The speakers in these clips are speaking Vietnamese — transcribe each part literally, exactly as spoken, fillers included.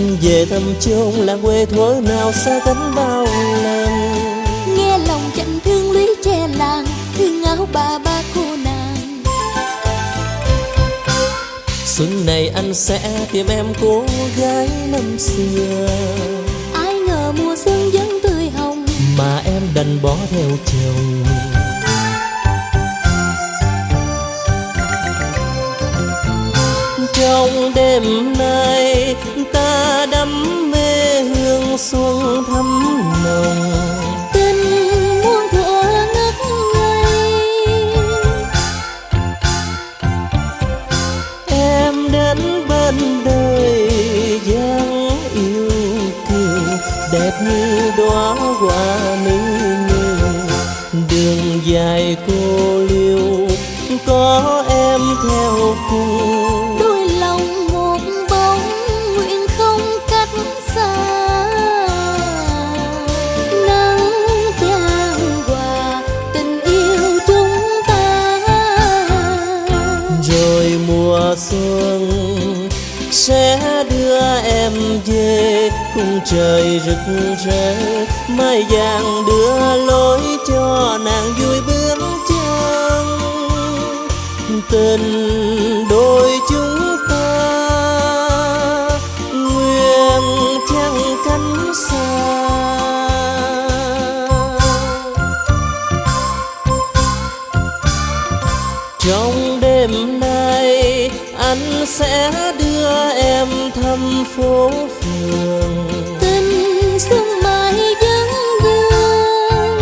anh về thăm chốn làng quê thuở nào xa cách bao lần. Nghe lòng chẳng thương lũy tre làng, thương áo bà ba cô nàng. Xuân này anh sẽ tìm em cô gái năm xưa. Ai ngờ mùa xuân vẫn tươi hồng, mà em đành bỏ theo chồng. Trong đêm nay ta đắm mê hương xuân thắm nồng, tình muôn thuở ngất ngây. Em đến bên đời dáng yêu kiều, đẹp như đóa hoa minh minh. Đường dài cô liêu có em theo cùng. Mùa xuân sẽ đưa em về khung trời rực rỡ, mai vàng đưa lối cho nàng vui bước chân. Tình đôi chúng ta nguyện chẳng cánh xa. Trong đêm nay anh sẽ đưa em thăm phố phường, tình xuân mai vẫn vương.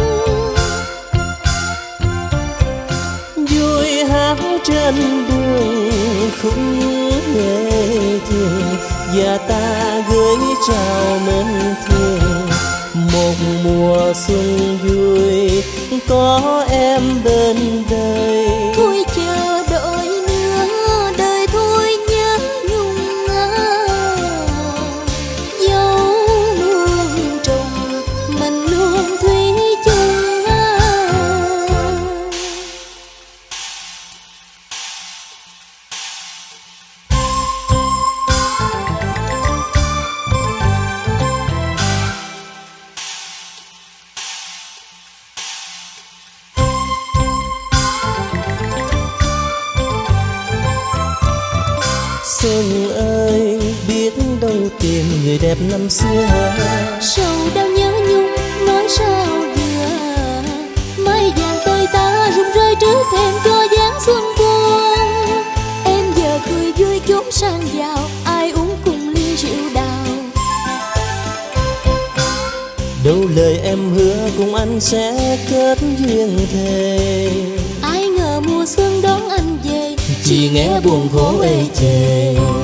Vui hát trên đường khúc nghệ thường, và ta gửi trao mến thương. Một mùa xuân vui có em bên đời. Thôi chờ đợi nữa đời thôi nhớ nhung ngơ. Dấu luôn trồng mình luôn thủy chung. Xuân ơi biết đâu tìm người đẹp năm xưa. Sầu đau nhớ nhung nói sao vừa, mai vàng tôi ta rụng rơi trước thềm cho dáng xuân vuông. Em giờ cười vui chốn sang giàu, ai uống cùng ly rượu đào. Đâu lời em hứa cùng anh sẽ kết duyên thề. Ai ngờ mùa xuân đón anh về, chỉ nghe buồn khổ ê chề.